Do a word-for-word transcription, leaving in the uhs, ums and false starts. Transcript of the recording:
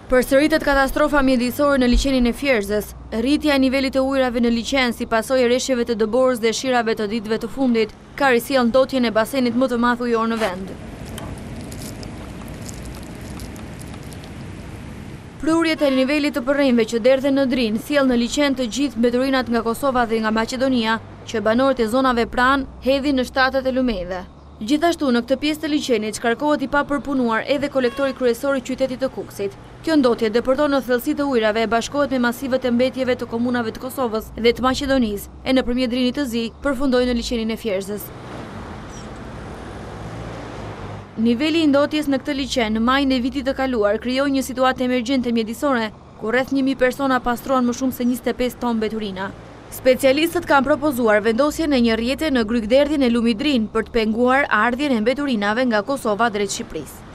Përsëritet katastrofa mjedisore në liçenin e Fierzës. Rritja e nivelit të ujrave në liçen si pasojë e rreshjeve të dëborës dhe shirave të ditëve të fundit ka risjell ndotjen e basenit më të madh ujor në vend. Prurjet e nivelit të përrejnve që derdhen në Drin sjell në liçen të gjithë mbeturinat nga Kosova dhe nga Maqedonia, që banorët e zonave pranë hedhin në shtatet e lumejve. Gjithashtu në këtë pjesë të liçenit shkarkohet i papërpunuar edhe kolektori kryesor i qytetit të Kukësit. Kjo ndotje depërton në thellësi të ujrave e bashkohet me masivet e mbetjeve të komunave të Kosovës dhe të Maqedonisë e nëpërmjet drinit të zi përfundoi në liçenin e Fierzës. Niveli i ndotjes në këtë liçen në majin e vitit të kaluar krijoi një situatë emergjente mjedisore, ku rreth një mijë persona pastrohen më shumë se njëzet e pesë tonë mbeturina. Specialistët kanë propozuar vendosjen e një rjete në Grykderdhin e lumit Drin për të penguar ardhjen e mbeturinave nga Kosova drejt Shqipërisë.